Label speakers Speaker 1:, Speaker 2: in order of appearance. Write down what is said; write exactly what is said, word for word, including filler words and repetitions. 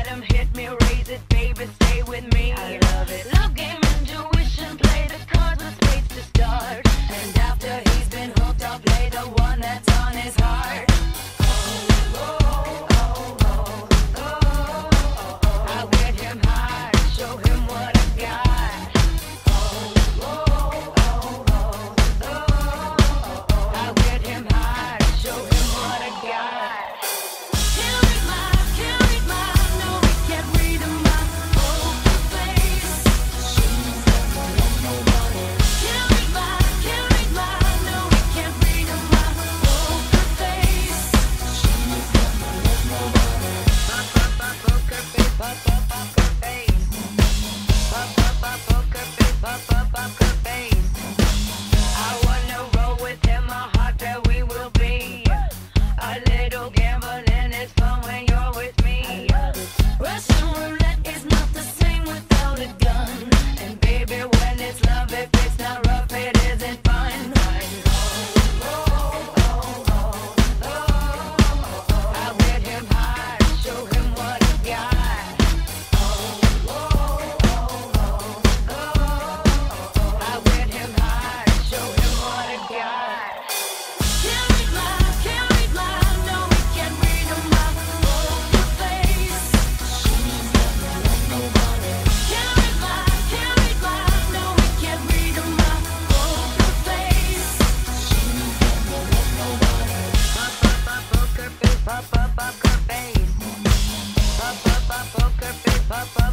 Speaker 1: let him hit me, raise it, baby, stay with me. I love it. Love game, intuition, play the cards with spades to start. And after he's been hooked, I'll play the one that's on his heart. Oh, oh, oh, oh, oh, oh, oh. I'll get him high, show him what I got. Oh, oh, oh, oh, oh, oh, oh. I'll get him high, show him what I got. Can't read my, can't read my, no, he can't read my poker face. She's never loved nobody. Can't read my, can't read my, no, he can't read my poker face. She's never loved nobody. Pop, pop, pop, poker face, pop, pop, poker face. Pop, pop, pop, poker face, pop, pop, poker face. I wanna roll with him, a heart that we will be. A little gambling is fun when you're with me. Russian roulette is not the same without a gun. And baby, when it's love, if it's not rough, it isn't fun. Oh, oh, oh, oh, oh, oh. I'll get him high, show him what I got. Oh, oh, oh, oh, oh, oh. I'll get him high, show him what I got. Can't read my, can't read my, no, he can't read my poker face. She's never loved nobody. Can't read my, can't read my, no, he can't read my poker face. She's never loved nobody. Pop, pop, pop, poker face, pop, pop, poker face. Pop, pop, pop, poker face, pop, pop.